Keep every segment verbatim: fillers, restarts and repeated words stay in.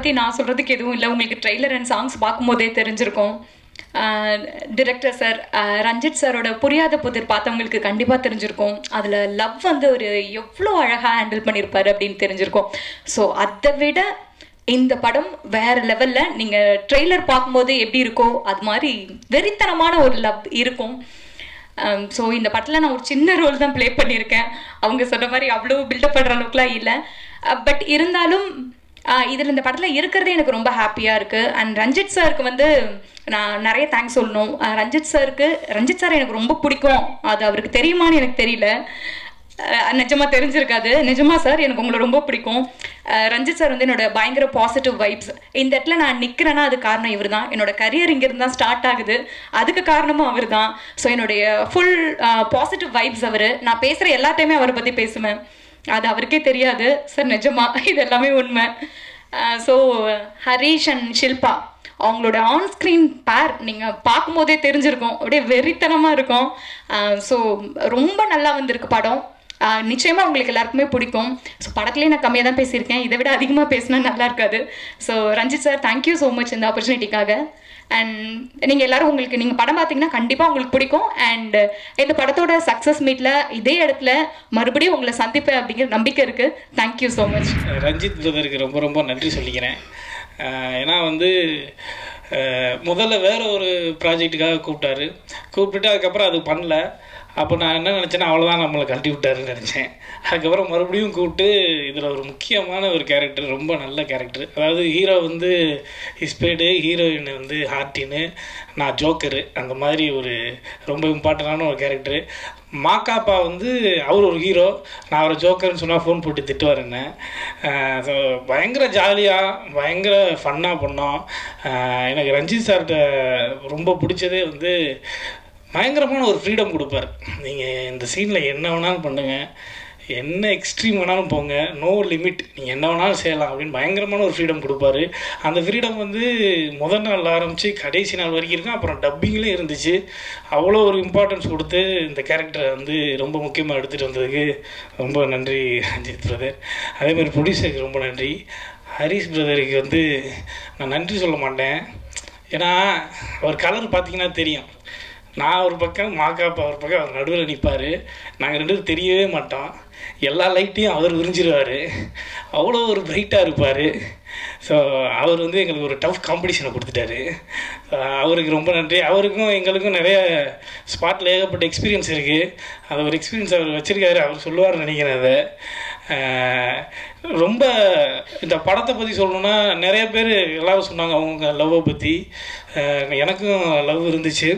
பற்றி நான் சொல்கிறதுக்கு எதுவும் இல்லை. உங்களுக்கு ட்ரெய்லர் அண்ட் சாங்ஸ் பார்க்கும்போதே தெரிஞ்சிருக்கும். டிரெக்டர் சார் ரஞ்சித் சாரோட புரியாத புதிர் பார்த்தவங்களுக்கு கண்டிப்பாக தெரிஞ்சிருக்கும். அதில் லவ் வந்து ஒரு எவ்வளோ அழகாக ஹேண்டில் பண்ணியிருப்பாரு அப்படின்னு தெரிஞ்சிருக்கும். ஸோ அதை விட இந்த படம் வேறு லெவலில் நீங்கள் ட்ரெய்லர் பார்க்கும்போது எப்படி இருக்கோ அது மாதிரி வெறித்தனமான ஒரு லவ் இருக்கும். ஸோ இந்த படத்தில் நான் ஒரு சின்ன ரோல் தான் ப்ளே பண்ணியிருக்கேன். அவங்க சொன்ன மாதிரி அவ்வளோ பில்டப் பண்ணுற அளவுக்குலாம் இல்லை. பட் இருந்தாலும் இதில் இந்த படத்தில் இருக்கிறதே எனக்கு ரொம்ப ஹாப்பியாக இருக்குது. அண்ட் ரஞ்சித் சாருக்கு வந்து நான் நிறைய தேங்க்ஸ் சொல்லணும். ரஞ்சித் சாருக்கு ரஞ்சித் சார் எனக்கு ரொம்ப பிடிக்கும். அது அவருக்கு தெரியுமான்னு எனக்கு தெரியல, நிஜமாக தெரிஞ்சிருக்காது. நிஜமாக சார் எனக்கு உங்களை ரொம்ப பிடிக்கும். ரஞ்சித் சார் வந்து என்னோட பயங்கர பாசிட்டிவ் வைப்ஸ். இந்த இடத்துல நான் நிற்கிறேன்னா அது காரணம் இவர் தான். என்னோட கரியர் இங்கேருந்து தான் ஸ்டார்ட் ஆகுது, அதுக்கு காரணமும் அவர் தான். ஸோ என்னுடைய ஃபுல் பாசிட்டிவ் வைப்ஸ் அவர். நான் பேசுகிற எல்லா டைமே அவரை பற்றி பேசுவேன், அது அவருக்கே தெரியாது சார். நிஜமாக இது எல்லாமே உண்மை. ஸோ ஹரீஷ் அண்ட் ஷில்பா அவங்களோட ஆன்ஸ்க்ரீன் பேர் நீங்கள் பார்க்கும்போதே தெரிஞ்சிருக்கும், அப்படியே வெறித்தனமாக இருக்கும். ஸோ ரொம்ப நல்லா வந்திருக்கு படம். நிச்சயமாக உங்களுக்கு எல்லாருக்குமே பிடிக்கும். ஸோ படத்துலேயே நான் கம்மியாக தான் பேசியிருக்கேன், இதை விட அதிகமாக பேசினா நல்லா இருக்காது. So Ranjith sir thank you so much இந்த ஆப்பர்ச்சுனிட்டிக்காக. அண்ட் நீங்கள் எல்லோரும் உங்களுக்கு நீங்கள் படம் பார்த்தீங்கன்னா கண்டிப்பாக உங்களுக்கு பிடிக்கும். அண்ட் இந்த படத்தோட சக்ஸஸ் மீட்டில் இதே இடத்துல மறுபடியும் உங்களை சந்திப்பேன் அப்படிங்கிற நம்பிக்கை இருக்குது. Thank you so much. ரஞ்சித் பிரதருக்கு ரொம்ப ரொம்ப நன்றி சொல்லிக்கிறேன். ஏன்னா வந்து முதல்ல வேறு ஒரு ப்ராஜெக்டுக்காக கூப்பிட்டாரு, கூப்பிட்டுட்டு அதுக்கப்புறம் அது பண்ணல. அப்போ நான் என்ன நினச்சேன்னா அவ்வளோதான் நம்மளை கழட்டி விட்டாருன்னு நினச்சேன். அதுக்கப்புறம் மறுபடியும் கூப்பிட்டு இதில் ஒரு முக்கியமான ஒரு கேரக்டர், ரொம்ப நல்ல கேரக்டர். அதாவது ஹீரோ வந்து ஹிஸ்பேடு, ஹீரோயின் வந்து ஹார்டின்னு, நான் ஜோக்கரு, அந்த மாதிரி ஒரு ரொம்ப இம்பார்ட்டண்டான ஒரு கேரக்டரு. மாக்காப்பா வந்து அவர் ஒரு ஹீரோ, நான் அவரை ஜோக்கர்னு சொன்னால் ஃபோன் போட்டு திட்டுவார் என்ன. ஸோ பயங்கர ஜாலியாக பயங்கர ஃபன்னாக பண்ணோம். எனக்கு ரஞ்சித் சார்கிட்ட ரொம்ப பிடிச்சதே வந்து பயங்கரமான ஒரு ஃப்ரீடம் கொடுப்பார். நீங்கள் இந்த சீனில் என்ன வேணாலும் பண்ணுங்கள், என்ன எக்ஸ்ட்ரீம் வேணாலும் போங்க, நோ லிமிட், நீங்கள் என்ன வேணாலும் செய்யலாம் அப்படின்னு பயங்கரமான ஒரு ஃப்ரீடம் கொடுப்பாரு. அந்த ஃப்ரீடம் வந்து முதல் நாள் ஆரம்பித்து கடைசி நாள் வரைக்கும் இருக்கும். அப்புறம் டப்பிங்லேயும் இருந்துச்சு. அவ்வளோ ஒரு இம்பார்ட்டன்ஸ் கொடுத்து இந்த கேரக்டரை வந்து ரொம்ப முக்கியமாக எடுத்துகிட்டு வந்ததுக்கு ரொம்ப நன்றி ரஞ்சித் பிரதர். அதேமாதிரி ப்ரொடியூசருக்கு ரொம்ப நன்றி. ஹரிஷ் பிரதருக்கு வந்து நான் நன்றி சொல்ல மாட்டேன், ஏன்னா அவர் கலர் பார்த்திங்கன்னா தெரியும். நான் ஒரு பக்கம், மாக்காப்பா ஒரு பக்கம், அவர் நடுவில் நிற்பார். நாங்கள் ரெண்டு பேரும் தெரியவே மாட்டோம். எல்லா லைட்டையும் அவர் உறிஞ்சிடுவார், அவ்வளோ ஒரு பிரைட்டாக இருப்பார். ஸோ அவர் வந்து எங்களுக்கு ஒரு டஃப் காம்படிஷனை கொடுத்துட்டாரு. அவருக்கு ரொம்ப நன்றி. அவருக்கும் எங்களுக்கும் நிறைய ஸ்பாட்டில் ஏகப்பட்ட எக்ஸ்பீரியன்ஸ் இருக்குது. அது ஒரு எக்ஸ்பீரியன்ஸ் அவர் வச்சுருக்காரு, அவர் சொல்லுவார்னு நினைக்கிறேன். அதை ரொம்ப இந்த படத்தை பற்றி சொல்லணுன்னா நிறைய பேர் எல்லோரும் சொன்னாங்க அவங்க லவ்வை பற்றி. எனக்கும் லவ் இருந்துச்சு.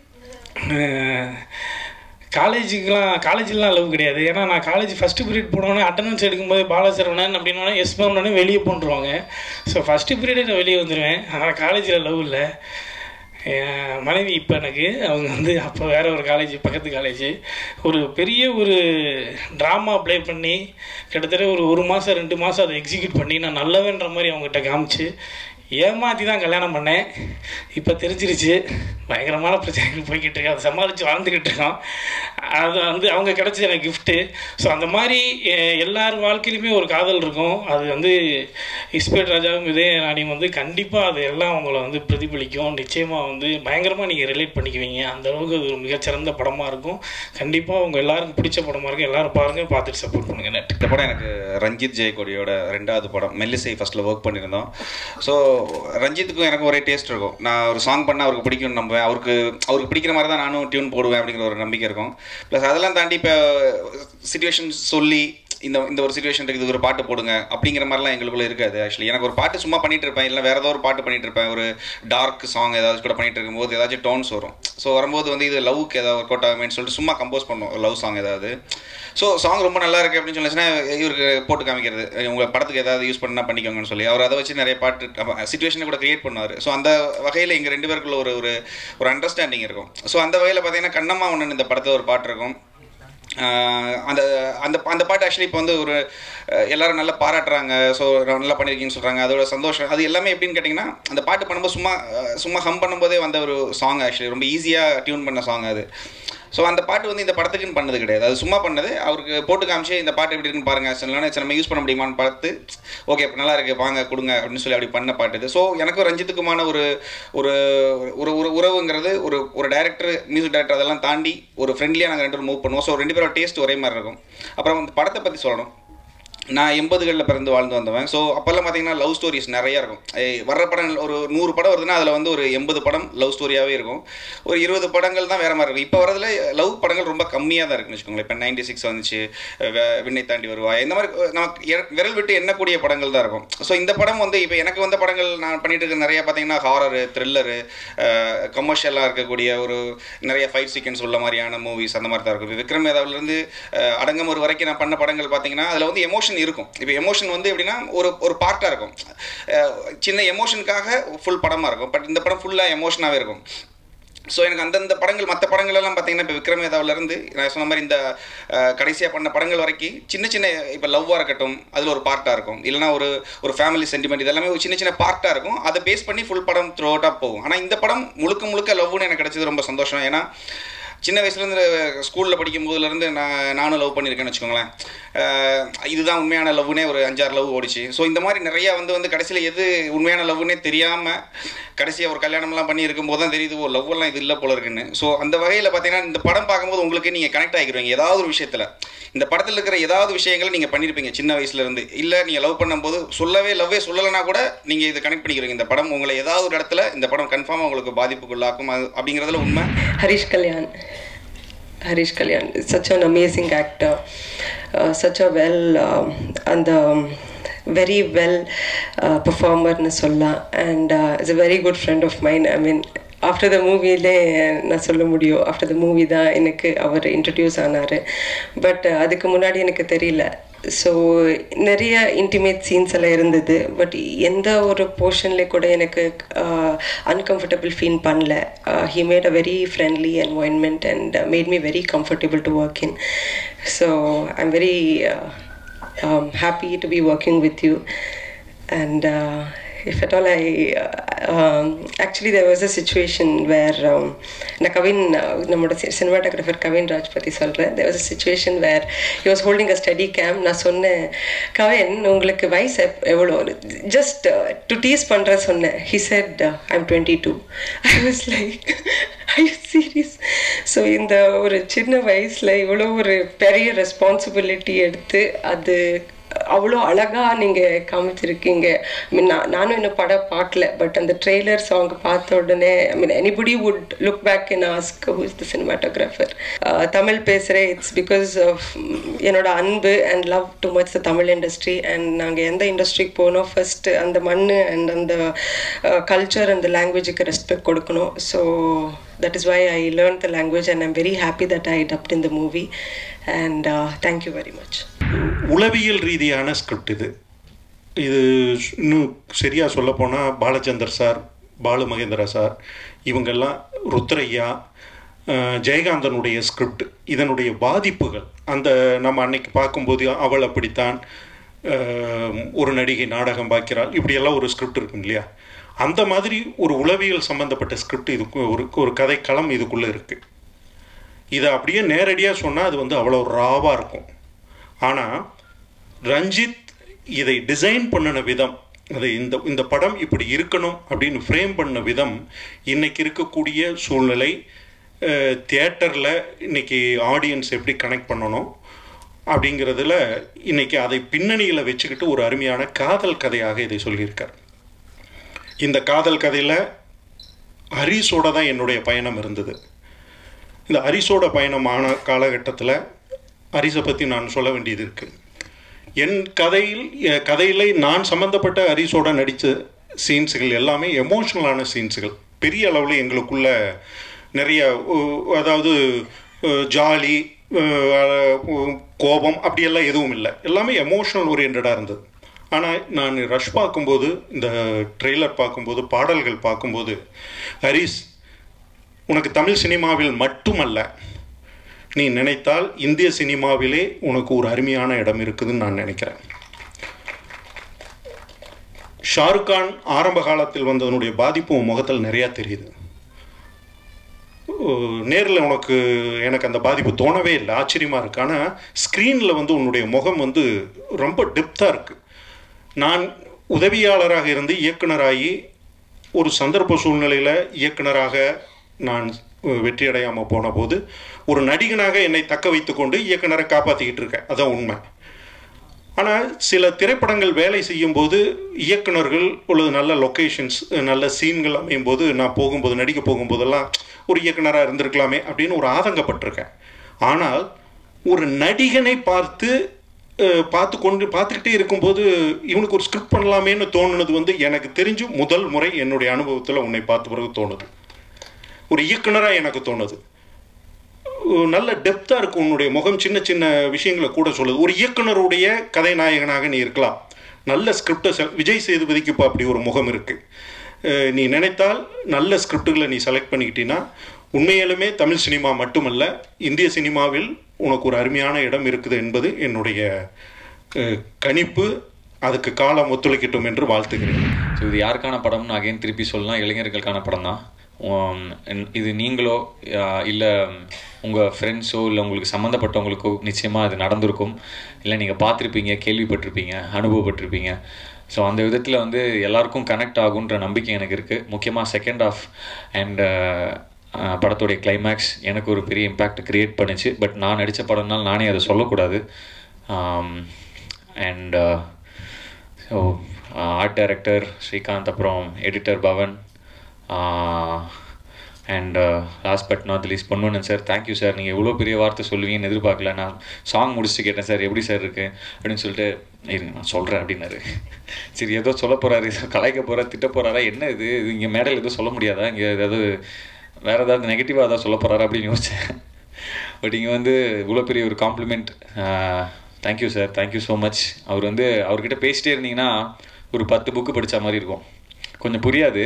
காலேஜுக்கெலாம் காலேஜிலாம் லவ் கிடையாது. ஏன்னா நான் காலேஜ் ஃபஸ்ட்டு பீரியட் போனோடனே அட்டண்டன்ஸ் எடுக்கும்போது பாலசரவணன் அப்படின்னோடனே எஸ் மேம்னோடனே வெளியே போன்றுவாங்க. ஸோ ஃபஸ்ட்டு பீரியடே நான் வெளியே வந்துடுவேன். ஆனால் காலேஜில் லவ் இல்லை. என் மனைவி இப்போ எனக்கு, அவங்க வந்து அப்போ வேறு ஒரு காலேஜ், பக்கத்து காலேஜ், ஒரு பெரிய ஒரு ட்ராமா ப்ளே பண்ணி கிட்டத்தட்ட ஒரு ஒரு மாதம் ரெண்டு மாதம் அதை எக்ஸிக்யூட் பண்ணி நான் நல்லவேன்ற மாதிரி அவங்ககிட்ட காமிச்சு ஏமாற்றி தான் கல்யாணம் பண்ணேன். இப்போ தெரிஞ்சிருச்சு, பயங்கரமான பிரச்சனைகள் போய்கிட்டு இருக்கு, அதை சமாளித்து வாழ்ந்துக்கிட்டு இருக்கோம். அது வந்து அவங்க கிடச்ச எனக்கு கிஃப்ட்டு. ஸோ அந்த மாதிரி எல்லார் வாழ்க்கையிலுமே ஒரு காதல் இருக்கும். அது வந்து இஸ்பேட் ராஜாவும் இதே நாடியும் வந்து கண்டிப்பாக அது எல்லாம் அவங்கள வந்து பிரதிபலிக்கும். நிச்சயமாக வந்து பயங்கரமாக நீங்கள் ரிலேட் பண்ணிக்குவீங்க. அந்தளவுக்கு அது ஒரு மிகச்சிறந்த படமாக இருக்கும். கண்டிப்பாக அவங்க எல்லாருக்கும் பிடிச்ச படமாக இருக்கும். எல்லோரும் பாருங்கள், பார்த்துட்டு சப்போர்ட் பண்ணுங்கள். நெட் இந்த படம் எனக்கு ரஞ்சித் ஜெயக்கொடியோட ரெண்டாவது படம். மெல்லிசை ஃபஸ்ட்டில் ஒர்க் பண்ணியிருந்தோம். ஸோ ரஞ்சித்துக்கும் எனக்கு ஒரே டேஸ்ட் இருக்கும். நான் ஒரு சாங் பண்ணால் அவருக்கு பிடிக்கும்னு நம்புவேன். அவருக்கு அவருக்கு பிடிக்கிற மாதிரி தான் நானும் டியூன் போடுவேன் அப்படிங்கிற ஒரு நம்பிக்கை இருக்கும். ப்ளஸ் அதெல்லாம் தாண்டி இப்போ சிச்சுவேஷன் சொல்லி இந்த இந்த ஒரு சிச்சுவேஷன் இருக்குது, இது ஒரு பாட்டு போடுங்க அப்படிங்கிற மாதிரிலாம் எங்களுக்குள்ளே இருக்காது. ஆக்சுவலி எனக்கு ஒரு பாட்டு சும்மா பண்ணிகிட்டு இருப்பேன், இல்லை வேறு ஏதோ ஒரு பாட்டு பண்ணிகிட்டு இருப்பேன். ஒரு டார்க் சாங் ஏதாச்சும் கூட பண்ணிகிட்டு இருக்கும்போது ஏதாச்சும் டோன்ஸ் வரும். ஸோ வரும்போது வந்து இது லவ்வுக்கு ஏதாவது ஒர்க் அவுட் ஆகுமேன்னு சொல்லிட்டு சும்மா கம்போஸ் பண்ணுவோம் லவ் சாங் ஏதாவது. ஸோ சாங் ரொம்ப நல்லா இருக்குது அப்படின்னு சொல்லிச்சுன்னா இவருக்கு போட்டு காமிக்கிறது, உங்கள் படத்துக்கு ஏதாவது யூஸ் பண்ணால் பண்ணிக்கோங்கன்னு சொல்லி அவர் அதை வச்சு நிறைய பாட்டு சிச்சுவேஷனை கூட க்ரியேட் பண்ணுவார். ஸோ அந்த வகையில் எங்கள் ரெண்டு பேருக்குள்ள ஒரு ஒரு அண்டர்ஸ்டாண்டிங் இருக்கும். ஸோ அந்த வகையில் பார்த்தீங்கன்னா கண்ணம்மா ஒன்று இந்த படத்தில் ஒரு பாட்டு இருக்கும். அந்த அந்த அந்த பாட்டு ஆக்சுவலி இப்போ வந்து ஒரு எல்லோரும் நல்லா பாராட்டுறாங்க. ஸோ நல்லா பண்ணியிருக்கீங்கன்னு சொல்கிறாங்க. அதோட சந்தோஷம் அது எல்லாமே எப்படின்னு கேட்டிங்கன்னா, அந்த பாட்டு பண்ணும்போது சும்மா சும்மா ஹம் பண்ணும்போதே வந்த ஒரு சாங். ஆக்சுவலி ரொம்ப ஈஸியாக டியூன் பண்ண சாங் அது. ஸோ அந்த பாட்டு வந்து இந்த படத்துக்குன்னு பண்ணது கிடையாது, அது சும்மா பண்ணது. அவருக்கு போட்டு காமிச்சு இந்த பாட்டு எப்படி இருக்குன்னு பாருங்கள் சொன்னா சரி நம்ம யூஸ் பண்ண முடியுமான்னு பார்த்து ஓகே இப்போ நல்லா இருக்குது வாங்க கொடுங்க அப்படின்னு சொல்லி அப்படி பண்ண பாட்டு இது. ஸோ எனக்கும் ரஞ்சித்துக்குமான ஒரு ஒரு ஒரு உறவுங்கிறது ஒரு ஒரு டேரக்டர் மியூசிக் டேரக்டர் அதெல்லாம் தாண்டி ஒரு ஃப்ரெண்ட்லியாக நாங்கள் ரெண்டு பேரும் மூவ் பண்ணுவோம். ஸோ ரெண்டு பேரோட டேஸ்ட் ஒரே மாதிரி இருக்கும். அப்புறம் அந்த படத்தை பற்றி சொல்லணும். நான் எண்பதுகளில் பிறந்து வாழ்ந்து வந்தவன். ஸோ அப்போல்லாம் பார்த்தீங்கன்னா லவ் ஸ்டோரிஸ் நிறையா இருக்கும். வர்ற படங்கள் ஒரு நூறு படம் வருதுன்னா அதில் வந்து ஒரு எண்பது படம் லவ் ஸ்டோரியாகவே இருக்கும். ஒரு இருபது படங்கள் தான் வேறு மாதிரி இருக்கும். இப்போ வரதுல லவ் படங்கள் ரொம்ப கம்மியாக தான் இருக்குன்னு வச்சுக்கோங்களேன். இப்போ நைன்டி சிக்ஸ் வந்துச்சு, விண்ணை தாண்டி வருவா, இந்த மாதிரி நமக்கு விரல் விட்டு எண்ணக்கூடிய படங்கள் தான் இருக்கும். ஸோ இந்த படம் வந்து இப்போ எனக்கு வந்த படங்கள் நான் பண்ணிட்டு இருக்க நிறையா பார்த்தீங்கன்னா ஹாரரு, த்ரில்லரு, கமர்ஷியலாக இருக்கக்கூடிய ஒரு நிறைய ஃபைட் சீக்வன்ஸ் உள்ள மாதிரியான மூவிஸ் அந்த மாதிரி தான் இருக்கும். விக்ரம் வேதாவிலேருந்து அடங்கம் ஒரு வரைக்கும் நான் பண்ண படங்கள் பார்த்தீங்கன்னா அதில் வந்து எமோஷன் இருக்கும். இப்போ எமோஷன் வந்து எப்படின்னா ஒரு ஒரு பார்ட்டாக இருக்கும், சின்ன எமோஷனுக்காக ஃபுல் படமாக இருக்கும். பட் இந்த படம் ஃபுல்லாக எமோஷனாகவே இருக்கும். ஸோ எனக்கு அந்தந்த படங்கள் மற்ற படங்கள் எல்லாம் பார்த்தீங்கன்னா இப்போ விக்ரம் வேதாவிலேருந்து நான் சொன்ன மாதிரி இந்த கடைசியாக பண்ண படங்கள் வரைக்கும் சின்ன சின்ன இப்போ லவ்வாக இருக்கட்டும் அதில் ஒரு பார்ட்டாக இருக்கும், இல்லைனா ஒரு ஒரு ஃபேமிலி சென்டிமெண்ட் இதெல்லாமே ஒரு சின்ன சின்ன பார்ட்டாக இருக்கும். அதை பேஸ் பண்ணி ஃபுல் படம் த்ரூ அவுட்டாக போகும். ஆனால் இந்த படம் முழுக்க முழுக்க லவ்னு எனக்கு கிடைச்சது ரொம்ப சந்தோஷம். ஏன்னா சின்ன வயசுலேருந்து ஸ்கூலில் படிக்கும் போதுலேருந்து நான் நானும் லவ் பண்ணியிருக்கேன்னு வச்சுக்கோங்களேன். இதுதான் உண்மையான லவ்னே ஒரு அஞ்சாறு லவ் ஓடிச்சு. ஸோ இந்த மாதிரி நிறையா வந்து வந்து கடைசியில் எது உண்மையான லவ்னே தெரியாமல் கடைசியாக ஒரு கல்யாணம்லாம் பண்ணி இருக்கும்போது தான் தெரியுது ஓ லவ்வெல்லாம் இது இல்லை போல இருக்குன்னு. ஸோ அந்த வகையில் பார்த்தீங்கன்னா இந்த படம் பார்க்கும்போது உங்களுக்கு நீங்கள் கனெக்ட் ஆகிடுவீங்க ஏதாவது ஒரு விஷயத்தில். இந்த படத்தில் இருக்கிற ஏதாவது விஷயங்களை நீங்கள் பண்ணியிருப்பீங்க சின்ன வயசுலேருந்து. இல்லை நீங்கள் லவ் பண்ணும்போது சொல்லவே லவ்வே சொல்லலைன்னா கூட நீங்கள் இதை கனெக்ட் பண்ணிக்கிறீங்க. இந்த படம் உங்களை ஏதாவது ஒரு இடத்துல இந்த படம் கன்ஃபார்மாக உங்களுக்கு பாதிப்புக்குள்ளாக்கும் அது அப்படிங்கிறதுல உண்மை. Harish Kalyan Harish Kalyan is such an amazing actor, uh, such a well uh, and um, very well uh, performer na solla, and uh, is a very good friend of mine. I mean after the movie le na solla mudiyo, after the movie da enakku அவர் introduce ஆனாரு. But அதுக்கு முன்னாடி எனக்கு தெரியல. So நிறைய intimate scenes எல்லாம் இருந்தது. But எந்த ஒரு போர்ஷன்லேயே கூட எனக்கு அன்கம்ஃபர்டபுள் ஃபீல் பண்ணல. He made a very friendly environment and made me very comfortable to work in. So I am very happy to be working with you. And uh, if at all I uh, um, actually there was a situation where um, na Kavin namoda cinematographer Kavin Rajpati solra, there was a situation where he was holding a steady cam. Na sonne Kavin ungalku vayas evlo, just uh, to tease pandra sonne. He said uh, I'm twenty-two. I was like are you serious? So in the ஒரு சின்ன வயசுல இவ்வளோ ஒரு பெரிய responsibility எடுத்து அது அவ்வளோ அழகாக நீங்கள் காமிச்சிருக்கீங்க. ஐ மீன் நான் நானும் இன்னும் படம் பார்க்கல, பட் அந்த ட்ரெய்லர் சாங் பார்த்த உடனே I mean anybody would look back and ask who is the cinematographer. Tamil பேசுகிறேன் இட்ஸ் பிகாஸ் ஆஃப் என்னோட அன்பு and love too much the Tamil industry. And நாங்கள் எந்த இண்டஸ்ட்ரிக்கு போனோம் ஃபஸ்ட்டு அந்த மண் அண்ட் அந்த கல்ச்சர் அந்த லாங்குவேஜுக்கு ரெஸ்பெக்ட் கொடுக்கணும். So that is why I learned the language and I'm very happy that I dubbed in the movie. And uh, thank you very much. உளவியல் ரீதியான ஸ்கிரிப்ட் இது. இது இன்னும் சரியாக சொல்லப்போனால் பாலச்சந்தர் சார், பாலு மகேந்திரா சார், இவங்கெல்லாம் ருத்ரையா, ஜெயகாந்தனுடைய ஸ்கிரிப்ட், இதனுடைய பாதிப்புகள் அந்த நம்ம அன்னைக்கு பார்க்கும்போது அவள் அப்படித்தான், ஒரு நடிகை நாடகம் பார்க்கிறாள், இப்படியெல்லாம் ஒரு ஸ்கிரிப்ட் இருக்கும் இல்லையா, அந்த மாதிரி ஒரு உளவியல் சம்மந்தப்பட்ட ஸ்கிரிப்ட் இதுக்கு ஒரு ஒரு கதை களம் இதுக்குள்ளே இருக்குது. இதை அப்படியே நேரடியாக சொன்னால் அது வந்து அவ்வளோ ராவாக இருக்கும். ஆனால் ரஞ்சித் இதை டிசைன் பண்ணின விதம், அது இந்த இந்த படம் இப்படி இருக்கணும் அப்படின்னு ஃப்ரேம் பண்ண விதம், இன்றைக்கி இருக்கக்கூடிய சூழ்நிலை, தியேட்டரில் இன்றைக்கி ஆடியன்ஸ் எப்படி கனெக்ட் பண்ணணும் அப்படிங்கிறதுல இன்றைக்கி அதை பின்னணியில் வச்சுக்கிட்டு ஒரு அருமையான காதல் கதையாக இதை சொல்லியிருக்கார். இந்த காதல் கதையில் ஹரிஷோட தான் என்னுடைய பயணம் இருந்தது. இந்த ஹரிஷோட பயணமான காலகட்டத்தில் ஹரிஷை பற்றி நான் சொல்ல வேண்டியது இருக்குது. என் கதையில் கதையில் நான் சம்மந்தப்பட்ட ஹரிஷோட நடித்த சீன்ஸுகள் எல்லாமே எமோஷ்னலான சீன்ஸுகள். பெரிய அளவில் எங்களுக்குள்ள நிறைய அதாவது ஜாலி, கோபம் அப்படியெல்லாம் எதுவும் இல்லை, எல்லாமே எமோஷ்னல் ஓரியன்டாக இருந்தது. ஆனால் நான் ரஷ் பார்க்கும்போது, இந்த ட்ரெய்லர் பார்க்கும்போது, பாடல்கள் பார்க்கும்போது, ஹரிஷ் உனக்கு தமிழ் சினிமாவில் மட்டுமல்ல, நீ நினைத்தால் இந்திய சினிமாவிலே உனக்கு ஒரு அருமையான இடம் இருக்குதுன்னு நான் நினைக்கிறேன். ஷாருக்கான் ஆரம்ப காலத்தில் வந்ததனுடைய பாதிப்பு உன் முகத்தில் நிறையா தெரியுது. நேரில் உனக்கு எனக்கு அந்த பாதிப்பு தோணவே இல்லை, ஆச்சரியமாக இருக்குது. ஆனால் ஸ்க்ரீனில் வந்து உன்னுடைய முகம் வந்து ரொம்ப டெப்த்தாக இருக்குது. நான் உதவியாளராக இருந்து இயக்குனராகி ஒரு சந்தர்ப்ப சூழ்நிலையில் இயக்குனராக நான் வெற்றி அடையாமல் போன போது ஒரு நடிகனாக என்னை தக்க வைத்து கொண்டு இயக்குனரை காப்பாற்றிக்கிட்டு இருக்கேன், அதான் உண்மை. ஆனால் சில திரைப்படங்கள் வேலை செய்யும்போது இயக்குனர்கள் அல்லது நல்ல லொக்கேஷன்ஸ் நல்ல சீன்கள் அமையும் போது நான் போகும்போது நடிக்க போகும்போதெல்லாம் ஒரு இயக்குனராக இருந்திருக்கலாமே அப்படின்னு ஒரு ஆதங்கப்பட்டிருக்கேன். ஆனால் ஒரு நடிகனை பார்த்து பார்த்து கொண்டு பார்த்துக்கிட்டே இருக்கும்போது இவனுக்கு ஒரு ஸ்கிரிப்ட் பண்ணலாமேன்னு தோணுனது வந்து எனக்கு தெரிஞ்சு முதல் முறை என்னுடைய அனுபவத்தில் உன்னை பார்த்த பிறகு தோணுது. ஒரு இயக்குனராக எனக்கு தோணுது. நல்ல டெப்த்தாக இருக்கும் உன்னுடைய முகம், சின்ன சின்ன விஷயங்களை கூட சொல்லுது. ஒரு இயக்குனருடைய கதைநாயகனாக நீ இருக்கலாம். நல்ல ஸ்கிரிப்டை விஜய் சேதுபதிக்கு இப்போ அப்படி ஒரு முகம் இருக்குது. நீ நினைத்தால் நல்ல ஸ்கிரிப்டுகளை நீ செலக்ட் பண்ணிக்கிட்டீங்கன்னா உண்மையிலுமே தமிழ் சினிமா மட்டுமல்ல இந்திய சினிமாவில் உனக்கு ஒரு அருமையான இடம் இருக்குது என்பது என்னுடைய கணிப்பு. அதுக்கு காலம் ஒத்துழைக்கட்டும் என்று வாழ்த்துக்கிறேன். ஸோ இது யாருக்கான படம்னு அகைன் திருப்பி சொல்லலாம், இளைஞர்களுக்கான படம் தான். இது நீங்களோ இல்லை உங்கள் ஃப்ரெண்ட்ஸோ இல்லை உங்களுக்கு சம்மந்தப்பட்டவங்களுக்கோ நிச்சயமாக அது நடந்திருக்கும், இல்லை நீங்கள் பார்த்துருப்பீங்க, கேள்விப்பட்டிருப்பீங்க, அனுபவப்பட்டிருப்பீங்க. ஸோ அந்த விதத்தில் வந்து எல்லாருக்கும் கனெக்ட் ஆகுன்ற நம்பிக்கை எனக்கு இருக்குது. முக்கியமாக செகண்ட் ஆஃப் அண்ட் படத்துடைய கிளைமேக்ஸ் எனக்கு ஒரு பெரிய இம்பேக்ட் க்ரியேட் பண்ணிச்சு. பட் நான் நடித்த படம்னால நானே அதை சொல்லக்கூடாது. And so art director Srikanth, அப்புறம் editor Pavan, and last but not least Ponvannan sir, thank you sir. நீங்கள் எவ்வளோ பெரிய வார்த்தை சொல்லுவீங்கன்னு எதிர்பார்க்கல. நான் சாங் முடிச்சுட்டு கேட்டேன், சார் எப்படி சார் இருக்குது அப்படின்னு சொல்லிட்டு, இருங்க நான் சொல்கிறேன் அப்படின்னாரு. சரி ஏதோ சொல்ல போகிறாரு, கலாய்க்க போகிறார், திட்ட போகிறாரா, என்ன இது இங்கே மேடையில் எதுவும் சொல்ல முடியாதா, இங்கே ஏதாவது வேறு ஏதாவது நெகட்டிவாக ஏதாவது சொல்ல போகிறாரா அப்படின்னு யோசித்தேன். பட் இங்கே வந்து இவ்வளோ பெரிய ஒரு compliment. Thank you sir, thank you so much. அவர் வந்து அவர்கிட்ட பேசிட்டே இருந்தீங்கன்னா ஒரு பத்து புக்கு படித்த மாதிரி இருக்கும், கொஞ்சம் புரியாது.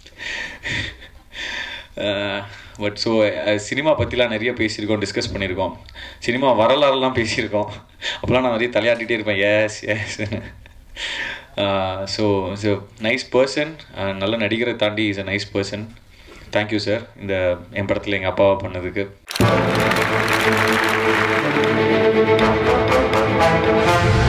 பட் ஸோ சினிமா பற்றிலாம் நிறைய பேசியிருக்கோம், டிஸ்கஸ் பண்ணியிருக்கோம், சினிமா வரலாறுலாம் பேசியிருக்கோம். அப்போலாம் நான் நிறைய தலையாட்டிகிட்டே இருப்பேன், yes yes. So so nice person, நல்ல நடிகரை தாண்டி is a nice person. Thank you sir இந்த என் படத்தில் எங்கள் அப்பாவை பண்ணதுக்கு.